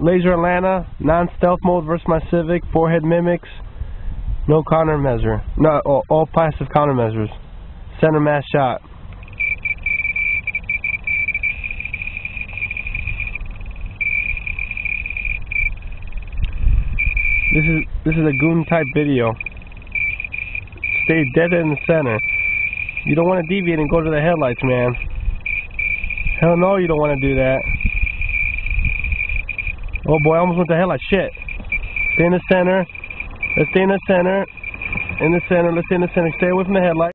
Laser Atlanta, non-stealth mode versus my Civic, forehead mimics, no countermeasure. No, all passive countermeasures. Center mass shot. This is a Goon type video. Stay dead in the center. You don't want to deviate and go to the headlights, man. Hell no, you don't want to do that. Oh boy, I almost went to headlights. Shit. Stay in the center. Let's stay in the center. In the center. Let's stay in the center. Stay away from the headlights.